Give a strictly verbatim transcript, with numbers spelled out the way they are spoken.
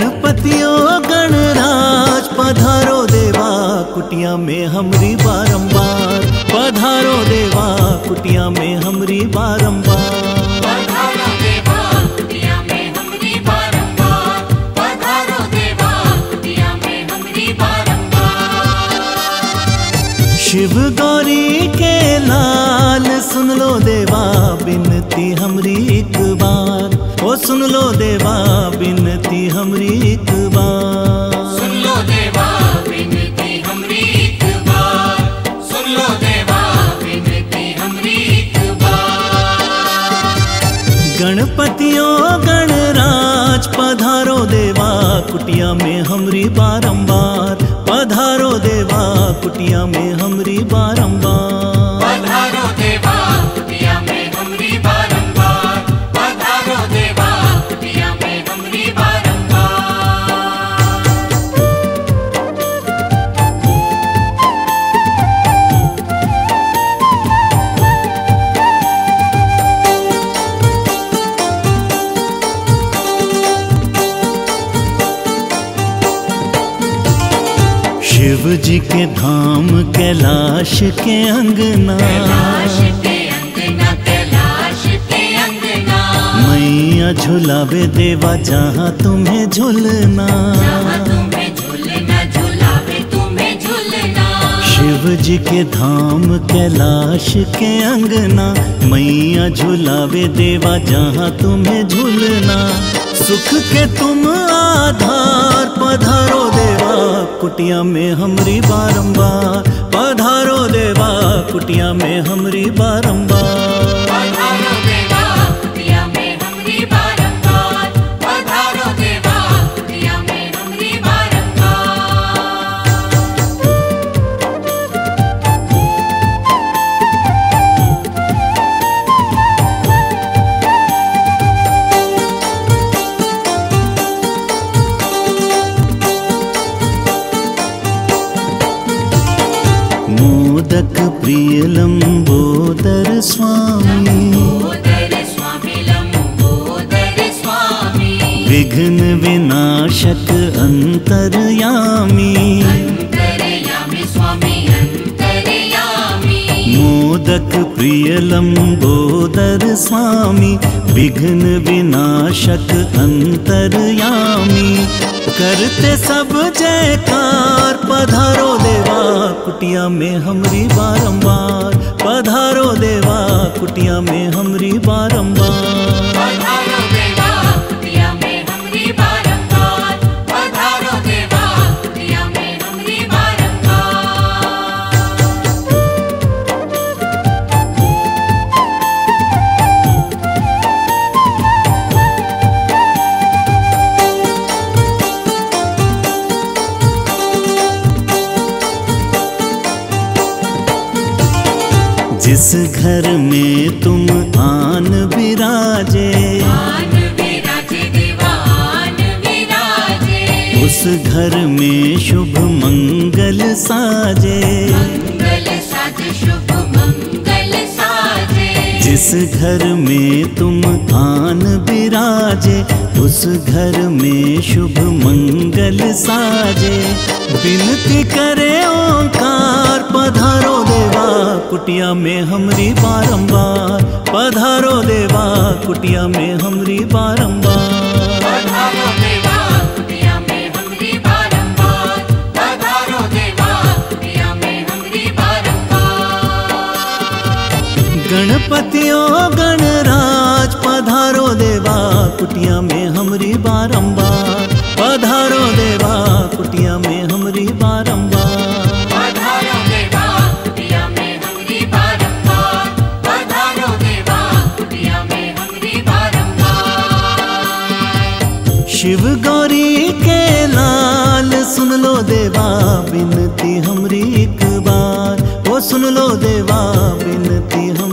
गणपतियों गणराज पधारो देवा कुटिया में हमरी बारंबार, पधारो देवा कुटिया में हमरी बारंबार, पधारो देवा कुटिया में हमरी बारंबार, पधारो देवा कुटिया में हमरी बारंबार। शिव गौरी के लाल सुन लो देवा बिनती हमरी एक बार, ओ सुन लो देवा बिनती हमरी एक बार, सुन लो देवा बिनती हमरी एक बार, सुन लो देवा बिनती हमरी एक बार। गणपतियों गणराज पधारो देवा कुटिया में हमरी बारंबार, पधारो देवा कुटिया में हमरी बारंबार, पधारो देवा कुटिया में हमरी बारंबार, पधारो देवा कुटिया में हमरी बारंबार। शिव जी के धाम कैलाश के अंगना, कैलाश के अंगना, कैलाश के अंगना, मैया झुलावे देवा जहाँ तुम्हें झूलना, जहाँ तुम्हें झूलना, झुलावे तुम्हें झूलना। शिव जी के धाम कैलाश के अंगना, मैया झुलावे देवा जहाँ तुम्हें झूलना, सुख के तुम आधार पधारो देवा कुटिया में हमरी बारंबार, पधारो देवा कुटिया में हमरी बारंबार, पधारो देवा कुटिया में हमरी बारंबार, पधारो देवा कुटिया में हमरी बारंबार। मोदक प्रिय लंबोदर स्वामी, लंबोदर स्वामी, लंबोदर स्वामी, विघ्न विनाशक अंतर्यामी, अंतर्यामी स्वामी, अंतर्यामी। मोदक प्रिय लंबोदर स्वामी, विघ्न विनाशक अंतर्यामी, करते सब जयकार पधारो देवा कुटिया में हमरी बारंबार, पधारो देवा कुटिया में हमरी बारंबार, पधारो देवा कुटिया में हमरी बारंबार, पधारो देवा कुटिया में हमरी बारंबार। जिस घर में तुम आन विराजे, आन विराजे देवा आन विराजे, उस घर में शुभ मंगल साजे, मंगल साजे, शुभ मंगल साजे। जिस घर में तुम आन विराजे, उस घर में शुभ मंगल साजे, विनती करे ओंकार पधारो देवा कुटिया में हमरी बारंबार, पधारो देवा कुटिया में हमरी बारंबार, पधारो देवा कुटिया में हमरी बारंबार, पधारो देवा कुटिया में हमरी बारंबार। गणपतियों गणराज पधारो देवा कुटिया में हमरी बारंबार, पधारो देवा कुटिया में हमरी बारंबार, पधारो देवा कुटिया में हमरी बारंबार, पधारो देवा कुटिया में हमरी बारंबार। शिव गौरी के लाल सुन लो देवा बिनती हमरी एक बार, वो सुन लो देवा बिनती हम